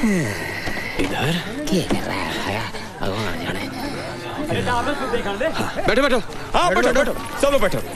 इधर क्या कर रहा है भगवान जाने। बैठो बैठो। हाँ बैठो बैठो, सब लोग बैठो।